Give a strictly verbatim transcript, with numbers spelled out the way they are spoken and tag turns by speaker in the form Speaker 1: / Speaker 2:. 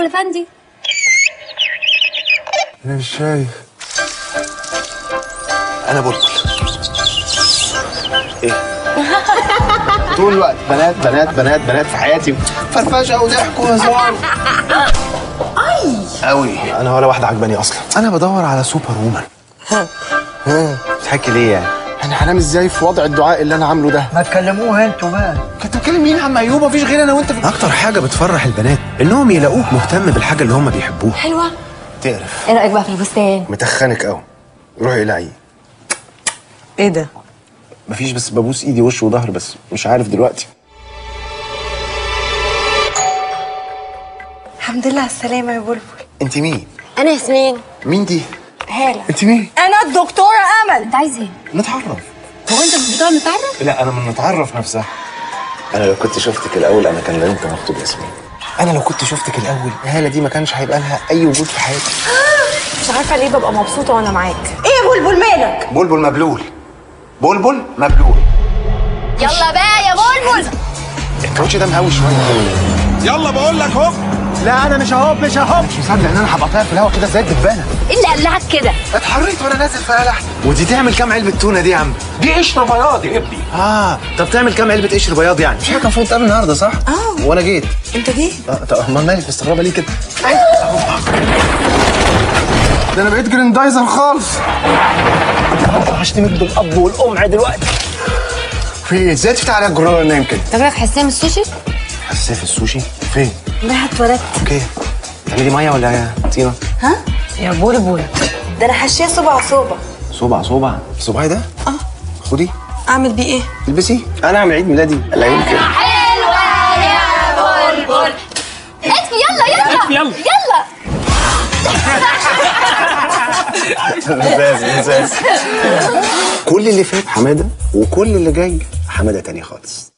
Speaker 1: بلبل افندي.
Speaker 2: انا مش شايف. انا بلبل. ايه؟ طول الوقت بنات بنات بنات بنات في حياتي، فرفشه وضحك وهزار. اي قوي. انا ولا واحده عجباني اصلا. انا بدور على سوبر وومن. ها ها بتحكي ليه يعني؟ انا هنام ازاي في وضع الدعاء اللي انا عامله ده؟
Speaker 3: ما تكلموها انتوا بقى.
Speaker 2: كنت بتكلم مين يا عم ايوب؟ مفيش غير انا وانت في... اكتر حاجه بتفرح البنات انهم يلاقوك مهتم بالحاجه اللي هم بيحبوها.
Speaker 1: حلوه.
Speaker 2: تقرف.
Speaker 1: ايه رايك بقى في الفستان؟
Speaker 2: متخنك قوي. روحي العي.
Speaker 3: ايه ده؟
Speaker 2: مفيش، بس ببوس ايدي وش وظهر، بس مش عارف دلوقتي.
Speaker 4: الحمد لله على السلامه يا بلبل.
Speaker 2: انت مين؟
Speaker 1: انا ياسمين.
Speaker 2: مين دي؟
Speaker 4: هاله.
Speaker 2: انت مين؟
Speaker 4: انا الدكتوره امل.
Speaker 1: انت عايز ايه؟
Speaker 2: نتعرف.
Speaker 1: هو انت مش بتقعد نتعرف؟
Speaker 2: لا انا من نتعرف نفسها. انا لو كنت شفتك الاول انا كان لا يمكن اخطب ياسمين. انا لو كنت شفتك الاول هاله دي ما كانش هيبقى لها اي وجود في حياتي.
Speaker 4: مش عارفه ليه ببقى مبسوطه وانا معاك. ايه يا بلبل مالك؟
Speaker 2: بلبل مبلول. بلبل مبلول.
Speaker 1: يلا بقى يا بلبل.
Speaker 2: الكاوتش ده مهوي شويه.
Speaker 5: يلا بقول لك هوب.
Speaker 2: لا انا مش ههوب مش ههوب. مش مصدق ان انا هبقى طاير في الهوا كده زي الدبانه.
Speaker 1: ايه اللي قلعك كده؟
Speaker 2: اتحريت وانا نازل في قلع. ودي تعمل كام علبه تونه دي يا عم؟
Speaker 5: دي قشطه بياض يا ابني.
Speaker 2: اه طب تعمل كام علبه قشر بياض يعني؟ مش احنا كان المفروض نتقابل النهارده صح؟
Speaker 4: اه
Speaker 2: وانا جيت.
Speaker 4: انت جيت؟
Speaker 2: اه طب امال مالك مستغربه ليه كده؟ ده انا بقيت جريندايزر خالص.
Speaker 3: هشتمك بالاب والام دلوقتي.
Speaker 2: في ايه؟ ازاي تفتح عليها الجرار وانا نايم كده؟
Speaker 1: طب رايك حساسيه من السوشي؟
Speaker 2: حساسيه في السوشي؟ فين؟
Speaker 4: لا اتولدت.
Speaker 2: اوكي. تعملي ميه ولا طينه؟
Speaker 4: ها؟ يا بلبل ده انا حشيه صبع صوبع.
Speaker 2: صبع صبع؟ صباعي ده؟
Speaker 4: اه
Speaker 2: خدي.
Speaker 4: اعمل بيه ايه؟
Speaker 2: البسيه. انا اعمل عيد ميلادي لا يمكن.
Speaker 1: حلوه يا بلبل. اطفي يلا يلا
Speaker 5: يلا
Speaker 1: يلا.
Speaker 2: لزاز لزاز. كل اللي فات حماده وكل اللي جاي حماده تاني خالص.